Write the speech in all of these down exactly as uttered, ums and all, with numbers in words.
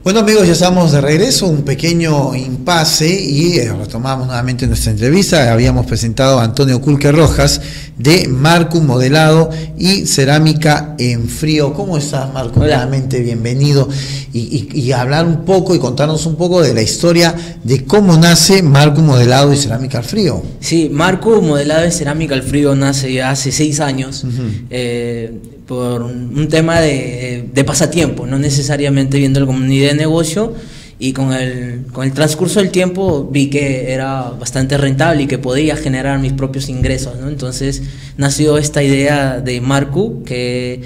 Bueno amigos, ya estamos de regreso, un pequeño impasse y eh, retomamos nuevamente nuestra entrevista. Habíamos presentado a Antonio Culque Rojas de Marcu Modelado y Cerámica en Frío. ¿Cómo estás, Marcu? Hola. Nuevamente bienvenido y, y, y hablar un poco y contarnos un poco de la historia de cómo nace Marcu Modelado y Cerámica al Frío. Sí, Marcu Modelado y Cerámica al Frío nace ya hace seis años. Uh-huh. eh, por un tema de, de pasatiempo, no necesariamente viéndolo como una idea de negocio, y con el, con el transcurso del tiempo vi que era bastante rentable y que podía generar mis propios ingresos, ¿no? Entonces nació esta idea de Marcu, que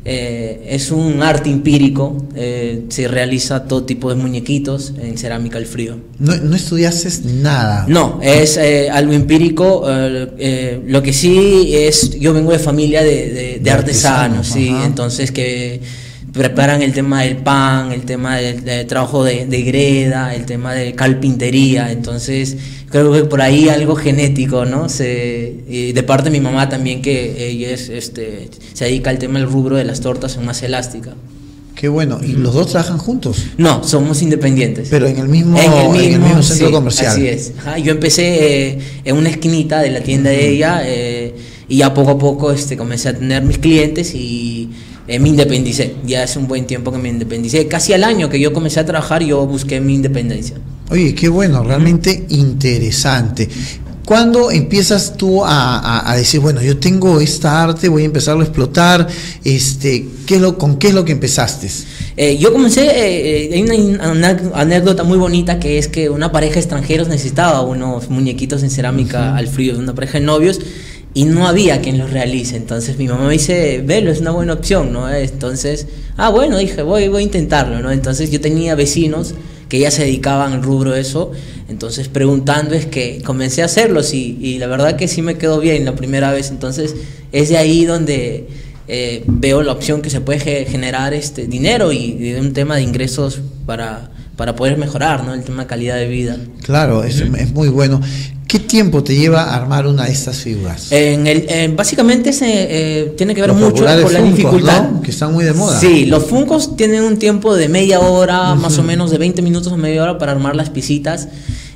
eh, es un arte empírico, eh, se realiza todo tipo de muñequitos en cerámica al frío. No, no estudiaste nada. No, es eh, algo empírico. Eh, eh, lo que sí es, yo vengo de familia de, de, de artesanos, sí, entonces que preparan el tema del pan, el tema del, del trabajo de, de greda, el tema de carpintería. Entonces creo que por ahí algo genético, ¿no? Se, y de parte de mi mamá también, que ella es, este, se dedica al tema del rubro de las tortas en masa elástica. Qué bueno. ¿Y los dos trabajan juntos? No, somos independientes. Pero en el mismo, en el mismo, en el mismo centro sí, comercial. Así es. Ajá, yo empecé eh, en una esquinita de la tienda uh-huh. de ella, eh, y ya poco a poco este, comencé a tener mis clientes y eh, me independicé. Ya hace un buen tiempo que me independicé. Casi al año que yo comencé a trabajar, yo busqué mi independencia. Oye, qué bueno, realmente uh-huh. interesante. ¿Cuándo empiezas tú a, a, a decir, bueno, yo tengo esta arte, voy a empezarlo a explotar? Este, ¿qué es lo, ¿Con qué es lo que empezaste? Eh, yo comencé, eh, hay una, una anécdota muy bonita, que es que una pareja de extranjeros necesitaba unos muñequitos en cerámica uh-huh. al frío, una pareja de novios, y no había quien los realice. Entonces mi mamá me dice, velo, es una buena opción, ¿no? Entonces, ah, bueno, dije, voy, voy a intentarlo, ¿no? Entonces yo tenía vecinos que ya se dedicaban al rubro de eso, entonces preguntando es que comencé a hacerlos, y, y la verdad que sí me quedó bien la primera vez. Entonces es de ahí donde eh, veo la opción que se puede ge generar este dinero y, y un tema de ingresos para, para poder mejorar, ¿no? El tema de calidad de vida. Claro, es, uh-huh. es muy bueno. ¿Qué tiempo te lleva a armar una de estas figuras? En el, eh, básicamente se, eh, tiene que ver los mucho con la Funkos, dificultad, ¿no? Que están muy de moda. Sí, los Funkos tienen un tiempo de media hora, uh-huh. más o menos de veinte minutos a media hora para armar las piecitas,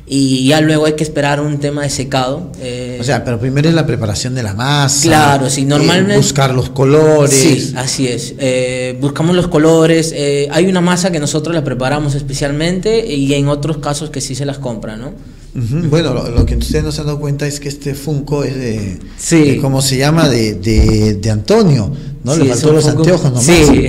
y ya luego hay que esperar un tema de secado. Eh, o sea, pero primero es la preparación de la masa. Claro, sí, normalmente. Eh, buscar los colores. Sí, así es. Eh, buscamos los colores. Eh, hay una masa que nosotros la preparamos especialmente, y en otros casos que sí se las compra, ¿no? Uh-huh. Bueno, lo, lo que ustedes no se han dado cuenta es que este Funko es de, sí. de ¿cómo se llama? De, de, de Antonio, ¿no? Sí, le faltó los Funko, anteojos nomás. Sí,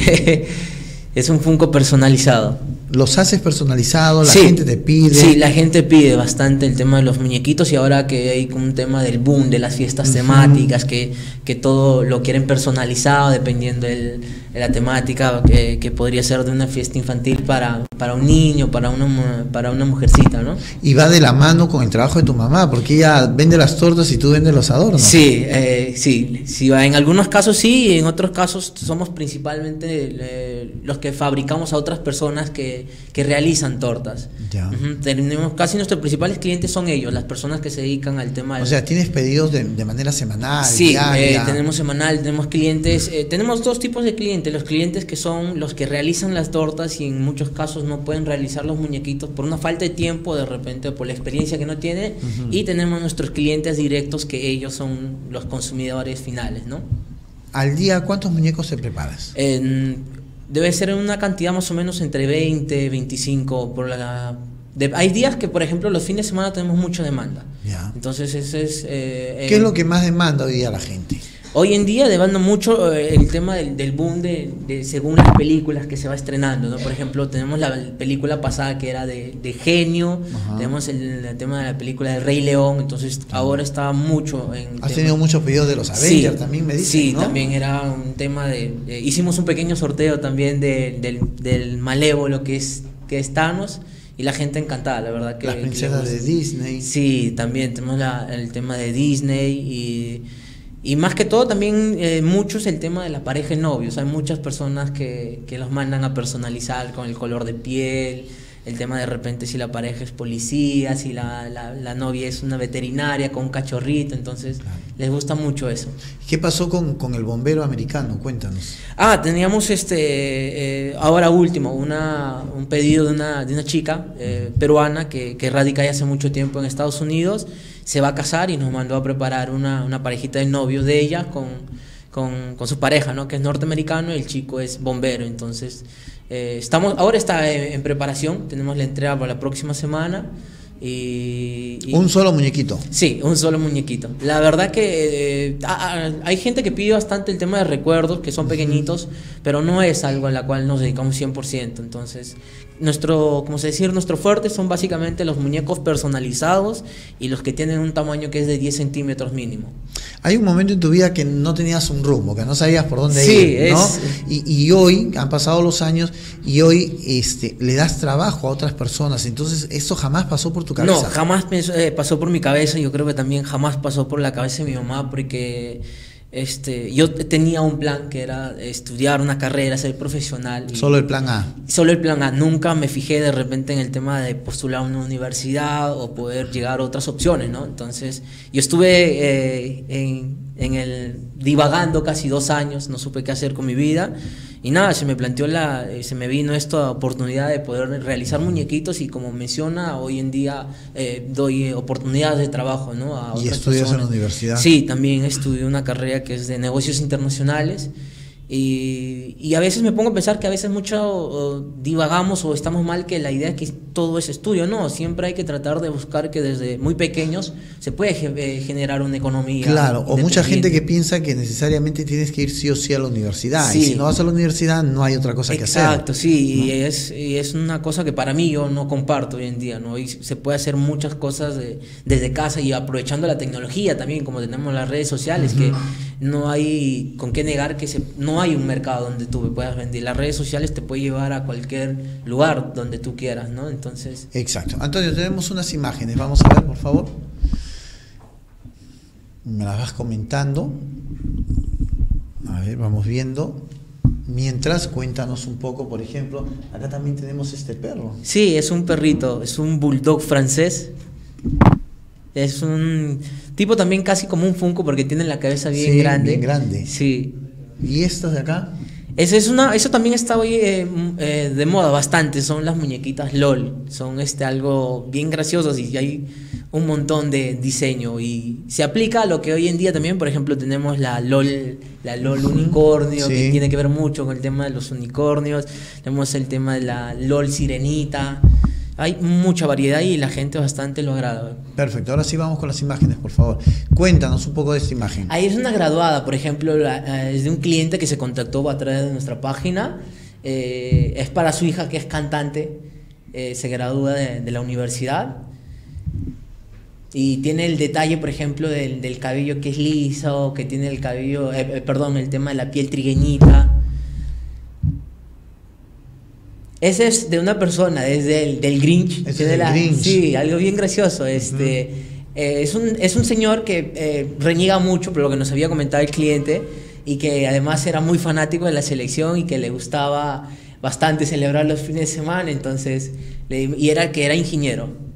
es un Funko personalizado. ¿Los haces personalizados? ¿La sí, gente te pide? Sí, la gente pide bastante el tema de los muñequitos, y ahora que hay un tema del boom de las fiestas uh-huh. temáticas, que, que todo lo quieren personalizado dependiendo del, de la temática, que, que podría ser de una fiesta infantil para, para un niño, para una, para una mujercita, ¿no? Y va de la mano con el trabajo de tu mamá, porque ella vende las tortas y tú vendes los adornos. Sí, eh, sí, sí, en algunos casos sí, y en otros casos somos principalmente eh, los que fabricamos a otras personas que que realizan tortas. Ya. Uh-huh. Tenemos casi nuestros principales clientes son ellos, las personas que se dedican al tema del... O sea, ¿tienes pedidos de, de manera semanal? Sí, diaria? Eh, tenemos semanal, tenemos clientes, eh, tenemos dos tipos de clientes, los clientes que son los que realizan las tortas y en muchos casos no pueden realizar los muñequitos por una falta de tiempo, de repente por la experiencia que no tienen, uh-huh. y tenemos nuestros clientes directos, que ellos son los consumidores finales, ¿no? ¿Al día cuántos muñecos te preparas? En, Debe ser una cantidad más o menos entre veinte, veinticinco por la... De, hay días que, por ejemplo, los fines de semana tenemos mucha demanda. Ya. Entonces, ese es... Eh, ¿Qué eh, es lo que más demanda hoy día la gente? Hoy en día demanda mucho eh, el tema del, del boom de, de según las películas que se va estrenando, ¿no? Por ejemplo, tenemos la película pasada que era de, de Genio, uh-huh. tenemos el, el tema de la película de Rey León, entonces ahora está mucho en... Has tema. tenido muchos pedidos de los Avengers, sí, también me dicen, Sí, ¿no? también era un tema de... Eh, hicimos un pequeño sorteo también de, del, del Malévolo que es, que es Thanos, y la gente encantada, la verdad que... Las princesas que de Disney. Sí, también tenemos la, el tema de Disney, y... Y más que todo también eh, muchos el tema de la pareja y novios. Hay muchas personas que, que los mandan a personalizar con el color de piel, el tema de repente si la pareja es policía, si la, la, la novia es una veterinaria con un cachorrito, entonces claro, les gusta mucho eso. ¿Qué pasó con, con el bombero americano? Cuéntanos. Ah, teníamos este, eh, ahora último, una, un pedido de una, de una chica eh, peruana que, que radica ya hace mucho tiempo en Estados Unidos, se va a casar y nos mandó a preparar una, una parejita de novios de ella con, con, con su pareja, ¿no? Que es norteamericano y el chico es bombero, entonces eh, estamos, ahora está en, en preparación, tenemos la entrega para la próxima semana. Y, y, un solo muñequito. Sí, un solo muñequito. La verdad que eh, hay gente que pide bastante el tema de recuerdos, que son pequeñitos, uh-huh, pero no es algo a la cual nos dedicamos cien por ciento. Entonces, nuestro, como se decir, nuestro fuerte son básicamente los muñecos personalizados y los que tienen un tamaño que es de diez centímetros mínimo. Hay un momento en tu vida que no tenías un rumbo, que no sabías por dónde sí, ir, ¿no? Es... Y, y hoy, han pasado los años, y hoy este, le das trabajo a otras personas, entonces eso jamás pasó por tu cabeza. No, jamás eh, pasó por mi cabeza, yo creo que también jamás pasó por la cabeza de mi mamá, porque este, yo tenía un plan que era estudiar una carrera, ser profesional. Y solo el plan A. Solo el plan A, nunca me fijé de repente en el tema de postular a una universidad o poder llegar a otras opciones, ¿no? Entonces, yo estuve eh, en, en el divagando casi dos años, no supe qué hacer con mi vida. Y nada, se me planteó la, se me vino esta oportunidad de poder realizar muñequitos y como menciona, hoy en día eh, doy oportunidades de trabajo, ¿no? A ¿Y estudias personas en la universidad? Sí, también estudié una carrera que es de negocios internacionales. Y, y a veces me pongo a pensar que a veces mucho o, divagamos o estamos mal, que la idea es que todo es estudio, no, siempre hay que tratar de buscar que desde muy pequeños se puede ge generar una economía. Claro, o mucha gente que piensa que necesariamente tienes que ir sí o sí a la universidad, sí, y si no vas a la universidad no hay otra cosa exacto, que hacer. Exacto, sí, ¿no? y, es, y es una cosa que para mí yo no comparto hoy en día, ¿no? Y se puede hacer muchas cosas de, desde casa y aprovechando la tecnología también, como tenemos las redes sociales, uh-huh, que no hay con qué negar que se, no hay un mercado donde tú puedas vender. Las redes sociales te pueden llevar a cualquier lugar donde tú quieras, ¿no? Entonces... Exacto. Antonio, tenemos unas imágenes. Vamos a ver, por favor. Me las vas comentando. A ver, vamos viendo. Mientras, cuéntanos un poco, por ejemplo, acá también tenemos este perro. Sí, es un perrito, es un bulldog francés. Es un tipo también casi como un Funko porque tiene la cabeza bien sí, grande. Bien grande. Sí. ¿Y estas de acá? Eso, es una, eso también está hoy eh, eh, de moda bastante, son las muñequitas LOL, son este, algo bien graciosos y hay un montón de diseño y se aplica a lo que hoy en día también, por ejemplo, tenemos la LOL, la LOL unicornio, sí, que tiene que ver mucho con el tema de los unicornios, tenemos el tema de la LOL sirenita. Hay mucha variedad y la gente bastante lo agrada. Perfecto, ahora sí vamos con las imágenes, por favor. Cuéntanos un poco de esta imagen. Ahí es una graduada, por ejemplo, la, es de un cliente que se contactó a través de nuestra página. Eh, es para su hija que es cantante, eh, se gradúa de, de la universidad. Y tiene el detalle, por ejemplo, del, del cabello que es liso, que tiene el cabello, eh, eh, perdón, el tema de la piel trigueñita. Ese es de una persona, es del, del Grinch. Ese es de la, Grinch. Sí, algo bien gracioso. Este, uh-huh. eh, es, un, es un señor que eh, reniega mucho por lo que nos había comentado el cliente y que además era muy fanático de la selección y que le gustaba bastante celebrar los fines de semana, entonces, le, y era que era ingeniero.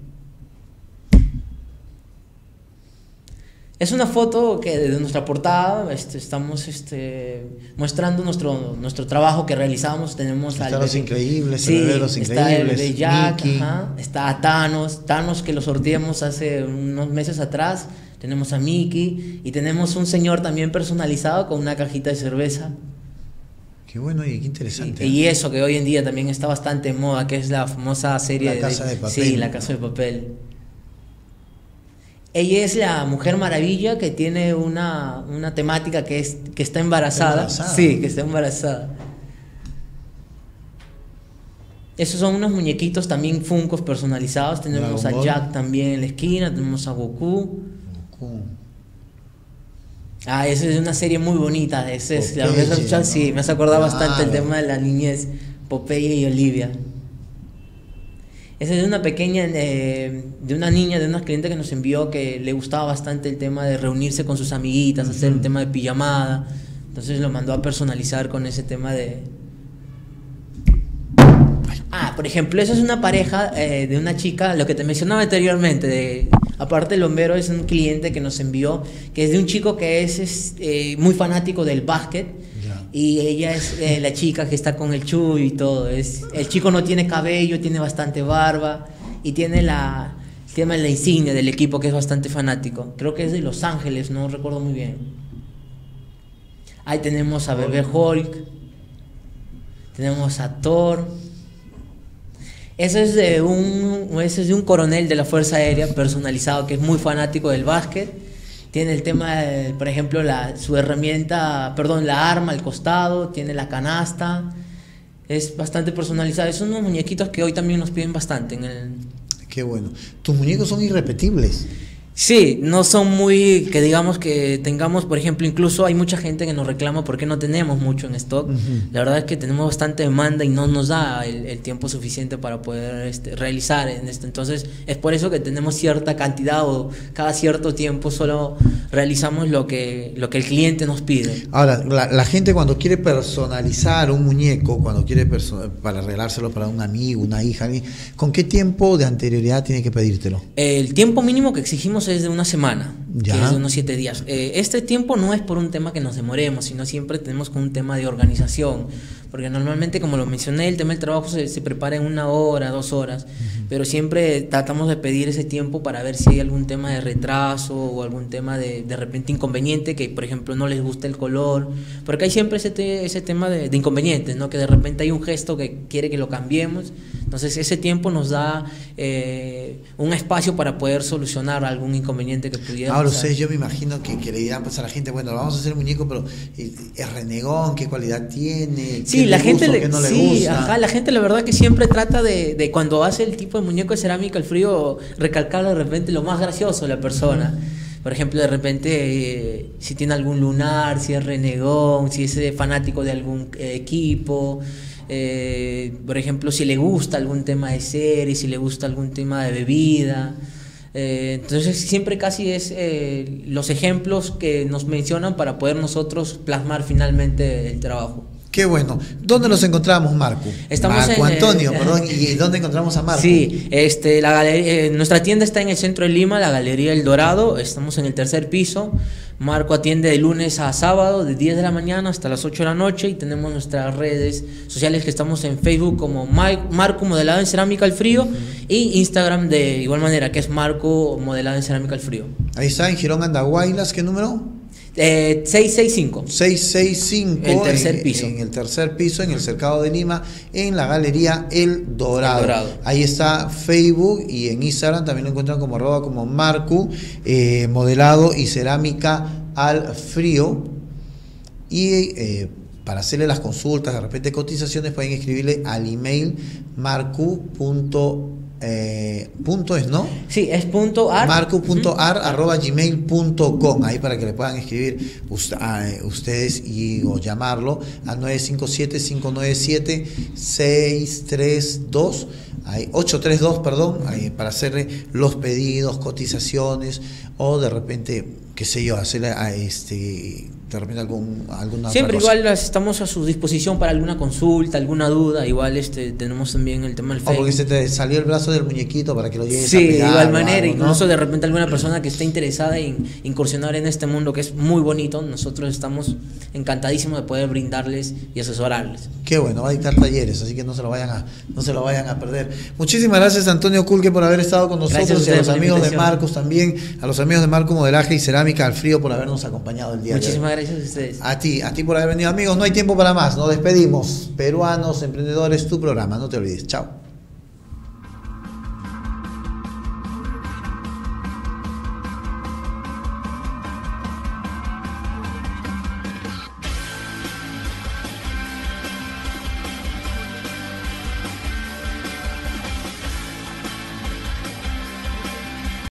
Es una foto que de nuestra portada este, estamos este, mostrando nuestro, nuestro trabajo que realizamos. Tenemos está al Los Increíbles, sí, el bebé Los está Increíbles, el de Jack, Mickey. Ajá, está Thanos, Thanos que lo sorteamos hace unos meses atrás. Tenemos a Mickey y tenemos un señor también personalizado con una cajita de cerveza. Qué bueno y qué interesante. Y, y eso que hoy en día también está bastante en moda, que es la famosa serie La Casa de Papel. Sí, La Casa de Papel. Ella es la Mujer Maravilla que tiene una, una temática que es que está embarazada. embarazada. Sí, que está embarazada. Esos son unos muñequitos también Funkos personalizados. Tenemos Dragon a Ball. Jack también en la esquina, tenemos a Goku. Goku. Ah, esa es una serie muy bonita. Esa es, la, Popeye, esa, ¿no? sí, me hace acordar Claro. bastante el tema de la niñez, Popeye y Olivia. Esa es de una pequeña, eh, de una niña, de una cliente que nos envió que le gustaba bastante el tema de reunirse con sus amiguitas, uh-huh. hacer un tema de pijamada. Entonces lo mandó a personalizar con ese tema de... Ah, por ejemplo, eso es una pareja eh, de una chica, lo que te mencionaba anteriormente, de, aparte el bombero es un cliente que nos envió, que es de un chico que es, es eh, muy fanático del básquet, yeah. Y ella es eh, la chica que está con el Chuy y todo. Es, el chico no tiene cabello, tiene bastante barba y tiene la, el tema de la insignia del equipo, que es bastante fanático. Creo que es de Los Ángeles, no recuerdo muy bien. Ahí tenemos a Bebé Hulk, tenemos a Thor. Ese es de un, ese es de un coronel de la Fuerza Aérea personalizado que es muy fanático del básquet. Tiene el tema, de, por ejemplo, la, su herramienta, perdón, la arma al costado, tiene la canasta. Es bastante personalizado. Son unos muñequitos que hoy también nos piden bastante. En el... Qué bueno. Tus muñecos son irrepetibles. Sí, no son muy, que digamos que tengamos, por ejemplo, incluso hay mucha gente que nos reclama porque no tenemos mucho en stock. Uh-huh. La verdad es que tenemos bastante demanda y no nos da el, el tiempo suficiente para poder este, realizar en esto. Entonces es por eso que tenemos cierta cantidad o cada cierto tiempo solo realizamos lo que, lo que el cliente nos pide. Ahora, la, la gente cuando quiere personalizar un muñeco, cuando quiere perso- para regalárselo para un amigo, una hija, ¿con qué tiempo de anterioridad tiene que pedírtelo? El tiempo mínimo que exigimos es de una semana, ya. Que es de unos siete días. Eh, este tiempo no es por un tema que nos demoremos, sino siempre tenemos con un tema de organización, porque normalmente, como lo mencioné, el tema del trabajo se, se prepara en una hora, dos horas, uh-huh. Pero siempre tratamos de pedir ese tiempo para ver si hay algún tema de retraso o algún tema de, de repente inconveniente, que por ejemplo no les gusta el color, porque hay siempre ese, te, ese tema de, de inconvenientes, ¿no? Que de repente hay un gesto que quiere que lo cambiemos. Entonces ese tiempo nos da eh, un espacio para poder solucionar algún inconveniente que pudiera. Ahora ustedes, yo me imagino que, que le dirán pues, a la gente, bueno, vamos a hacer un muñeco, pero es renegón, ¿qué cualidad tiene? Sí, la gente, gusta, le, no sí, le gusta? Ajá, la gente la verdad que siempre trata de, de cuando hace el tipo de muñeco de cerámica al frío, recalcar de repente lo más gracioso de la persona. Uh-huh. Por ejemplo, de repente, eh, si tiene algún lunar, si es renegón, si es eh, fanático de algún eh, equipo. Eh, por ejemplo, si le gusta algún tema de serie, si le gusta algún tema de bebida. Eh, entonces siempre casi es eh, los ejemplos que nos mencionan para poder nosotros plasmar finalmente el trabajo. Qué bueno. ¿Dónde los encontramos, Marco? Estamos Marco en, Antonio, eh, perdón. ¿Y dónde encontramos a Marco? Sí, este, la galería, eh, nuestra tienda está en el centro de Lima, la Galería El Dorado. Estamos en el tercer piso. Marco atiende de lunes a sábado, de diez de la mañana hasta las ocho de la noche. Y tenemos nuestras redes sociales que estamos en Facebook como Marco Modelado en Cerámica al Frío. Uh-huh. Y Instagram de igual manera, que es Marco Modelado en Cerámica al Frío. Ahí está, en Girón Andahuaylas. ¿Qué número? Eh, seiscientos sesenta y cinco. seiscientos sesenta y cinco. El tercer en, piso. En el tercer piso, en el Cercado de Lima, en la Galería El Dorado. El Dorado. Ahí está Facebook y en Instagram también lo encuentran como arroba como Marco, eh, modelado y cerámica al frío. Y eh, para hacerle las consultas, de repente cotizaciones, pueden escribirle al email marcu. Eh, punto es, ¿no? Sí, es punto ar. marco.ar uh-huh. arroba gmail punto com. Ahí para que le puedan escribir ust- a ustedes y o llamarlo al nueve cinco siete, cinco nueve siete, seis tres dos, ahí, ocho tres dos, perdón, ahí, para hacerle los pedidos, cotizaciones o de repente, qué sé yo, hacerle a este de repente algún, alguna siempre otra cosa. Igual estamos a su disposición para alguna consulta, alguna duda. Igual este tenemos también el tema del Facebook. O porque se te salió el brazo del muñequito para que lo llegues sí, a pegar. Sí, de igual manera, algo, ¿no? Incluso de repente alguna persona que esté interesada en incursionar en este mundo que es muy bonito, nosotros estamos encantadísimos de poder brindarles y asesorarles. Qué bueno, va a dictar talleres, así que no se lo vayan a, no se lo vayan a perder. Muchísimas gracias, Antonio Kulke, por haber estado con nosotros, y a los amigos de Marcos también, a los amigos de Marco Modelaje y Cerámica al Frío por habernos acompañado el día Muchísimas de hoy. Muchísimas gracias a ustedes. A ti, a ti por haber venido, amigos. No hay tiempo para más, nos despedimos. Peruanos, Emprendedores, tu programa, no te olvides. Chao.